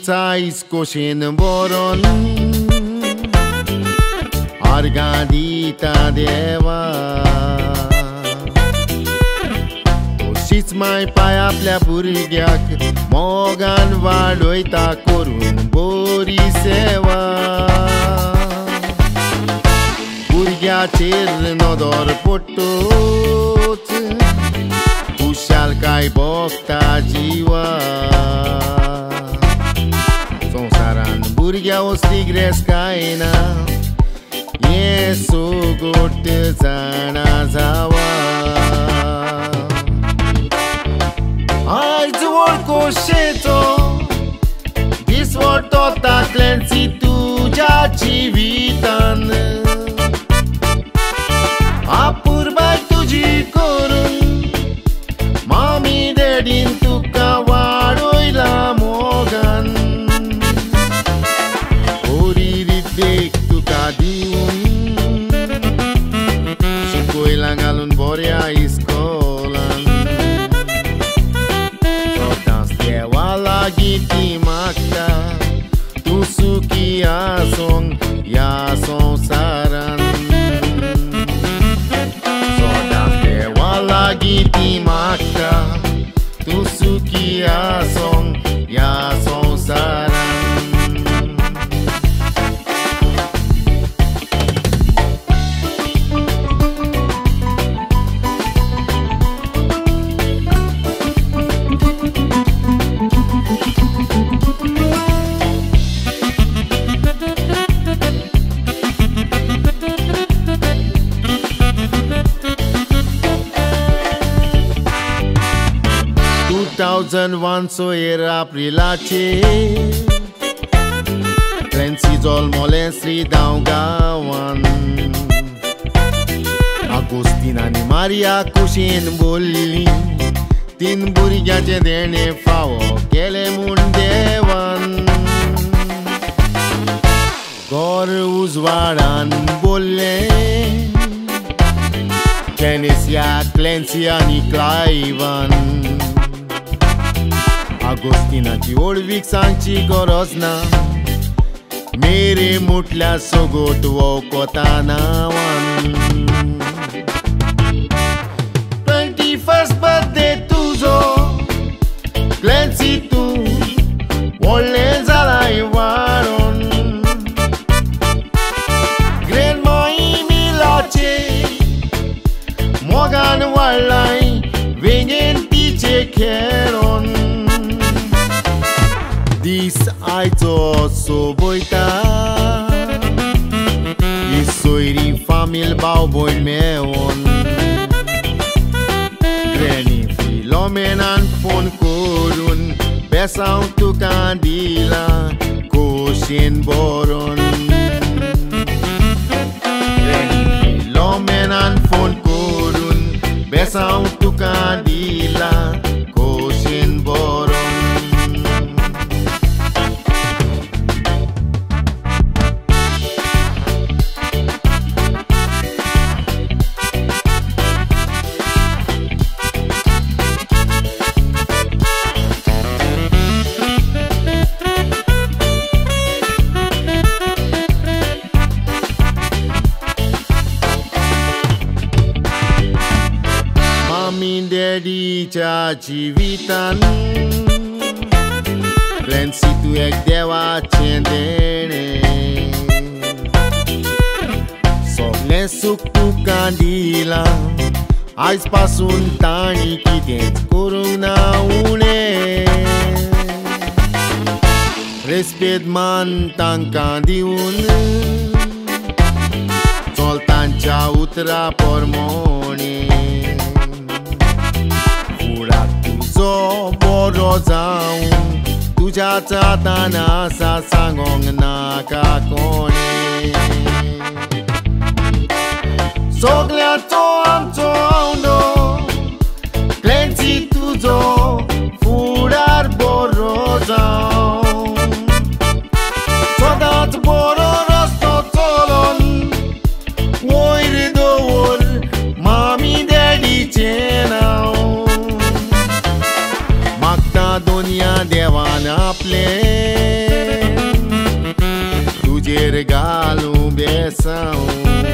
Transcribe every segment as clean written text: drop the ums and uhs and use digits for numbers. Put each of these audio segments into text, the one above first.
Caíz coxen boron Argadita deva Toșiți mai pai आपल्या भुरग्याक मोगान वाडोयता करून बरी सेवा भुरग्याचेर नदर पडटोच खुशालकाय भोगता जिवा संसारान भुरग्या वस्तीक रेस काय ना हें सोगोट जाणा जावा आयज वळखोशेचो दिसवटो ताकल्यांची तुज्या जिवितान आपुरबाय तुजी करून मामी डॅडीन तुका वाडोयला मोगान बरी रिद्देक तुका दिवन शिकोयला घालून बऱ्या इस्कोलान सदांच देवा लागीं ती मागता तूं सुखी आसूंक ह्या संवसारान सदांच देवा लागीं ती मागता तूं सुखी आसूंक ह्या संवसारान 2001 so era aprilace Clancy Zolmolen Sridaw gawan Agustin आणि Maria कुशीन बोलली तीन भुरग्याचे देणे फावो केले म्हूण देवान घर उजवाडान बोलले Kenesia, Clancy आणि क्लायवान Agostinaची ओळवीक सांगची गरज ना मेरे मुठल्या सोगोट वोकोता नावान 21st birthday तुजो Clancy तूं व्हडलें जालाय वाडोन ग्रेन मोहिमिलाचे मोगान वाडलाय वेगेन तिचे खेळोन दीस आयचो सोबयता ही सोयरी फामील भाव भयण मेळोन ग्रॅनी फिलोमेनान फोन करून बेसांव तुका दिला खोशेन बरोवन ग्रॅनी फिलोमेनान फोन करून बेसांव तुका दिला खोशेन बरोवन डॅडीच्या जिवितान Clancy तूं एक देवाचें देणें सगळें सूख तुका दिलां आयज पासून ताणी कितेंच करूंक ना उणें रेस्पेद मान तांकां दिवन चलतांच्या उतरा पोरमोणे तुजो बरो जावन तुज्याच हातान आसा सांगोंक नाका कोणें सगळ्याचो आमचो आवडो Clancy तुजो फुडार बरो जावन सदांच बरो रस्तो चलोन वयर दवर मामी डॅडीचें नांव दुनिया देवान आपले coração.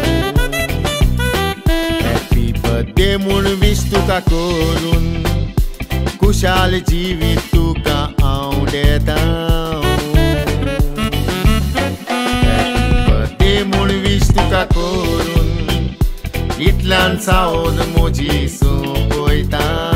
Happy birthday mun wish tuka korun, kushal jeevi tuka aunde tão. Happy birthday mun wish tuka korun, itlan saud moji so koita.